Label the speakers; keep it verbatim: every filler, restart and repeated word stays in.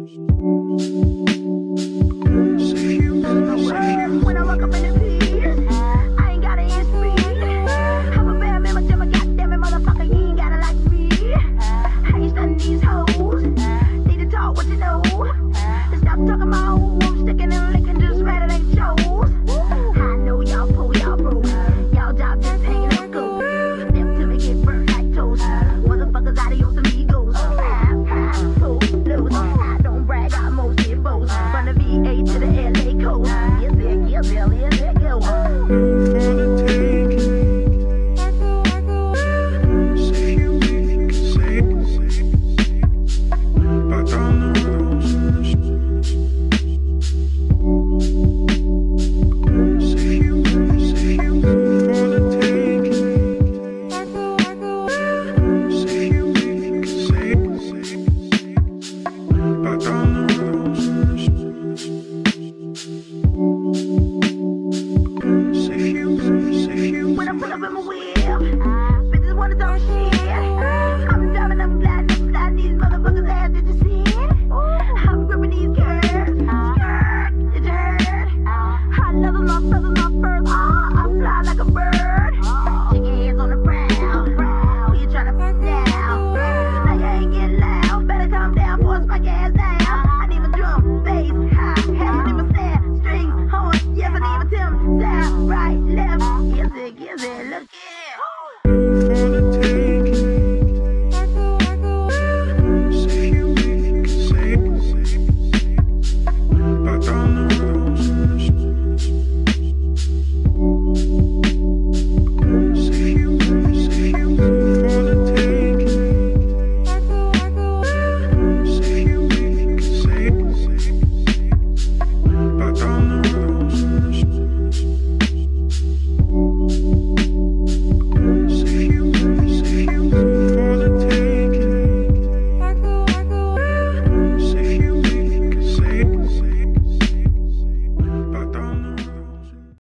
Speaker 1: When I walk up in the field, I ain't gotta answer me. I'm a bad man, but I'm goddamn it, motherfucker, you ain't gotta like me. I ain't stunning these hoes. Need to talk what you know. Stop talking about who I'm sticking and licking, just rather they chose. I know y'all pull, y'all broke. Y'all job just hanging up gold. Them to me get burnt like toast. Motherfuckers adios amigos. I pull, lose. I don't brag, I mostly boast. From the V A to the L A coast. Yes, there, yes, there, yes, there go.
Speaker 2: For the taking. Say you if you can say it. Back down the roads in the streets. Say you, say you for the taking. Say you if you can say it. Back down the roads in the streets. Say you, say you.
Speaker 1: When I pull up in my wheel, bitches wanna talk shit. I'm driving, I'm glad, I'm glad these motherfuckers ass that you see. I'm gripping these curves, skirt, did you heard? I love them, my feathers, my furs, ah, I fly like a bird. Shake your hands on the ground, who you tryna fuck now? Now you ain't getting loud, better calm down, force my gas down.